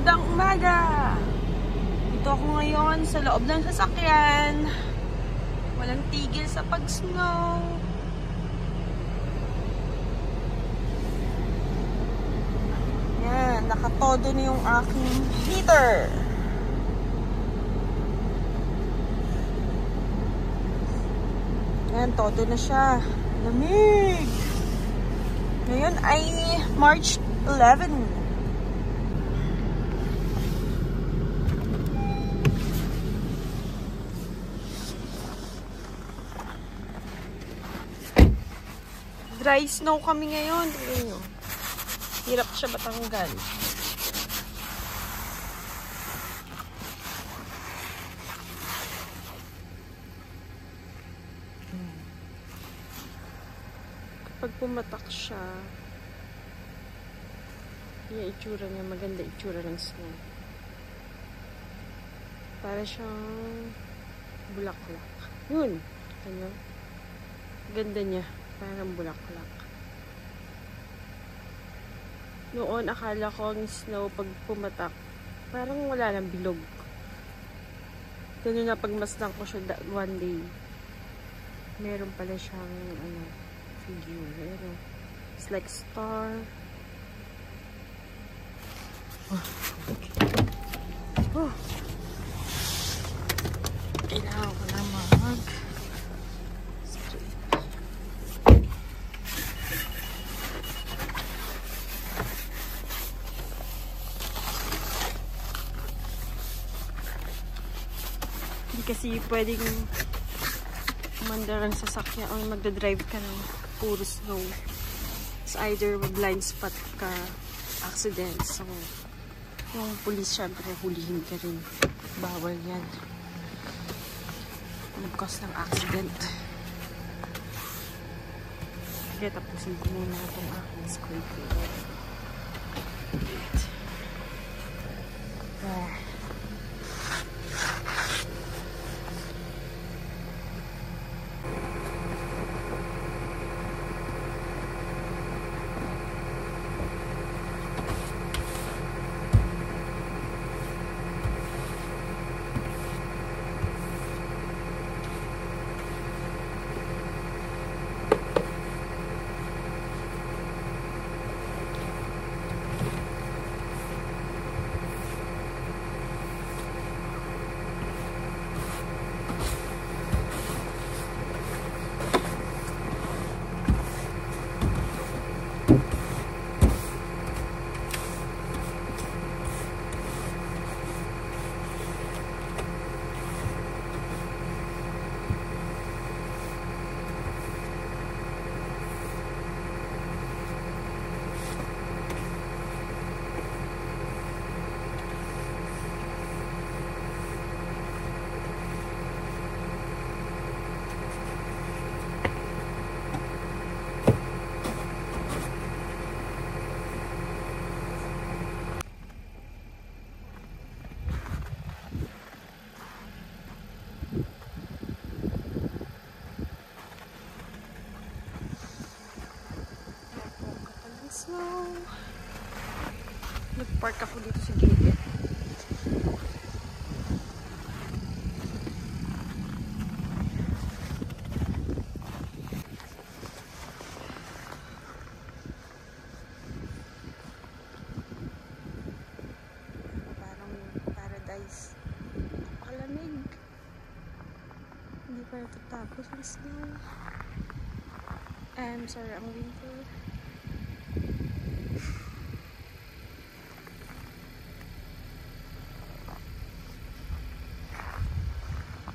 Magandang umaga! Ito ako ngayon sa loob ng sasakyan. Walang tigil sa pag-snow. Yan, nakatodo na yung aking heater. Yan, todo na siya. Lamig! Ngayon ay March 11. Dry snow kami ngayon. Tingnan nyo. Hirap siya matanggal. Kapag pumatak siya, yung itsura niya, maganda itsura ng snow. Para siyang bulaklak. Yun. Ano? Ganda niya. Parang bulaklak. Noon, akala ko ang snow pag pumatak, parang wala nang bilog. Ganun na pagmasdan ko siya one day. Meron pala siyang, figure. Ayan, it's like star. Oh. Kailangan ko na kasi pwedeng umandar ang sasakyan o magdadrive ka ng puro snow. It's either blind spot ka, accident. So, yung police syempre hulihin ka rin. Bawal yan. Mag-cause ng accident. Sige, tapusin ko muna itong aking squid. Nag-park ako dito sa gilid. Parang paradise. Palamig. Hindi pa natatapos ang snow. I'm sorry, ang winter.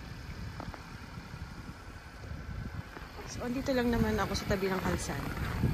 So, andito lang naman ako sa tabi ng kalsada.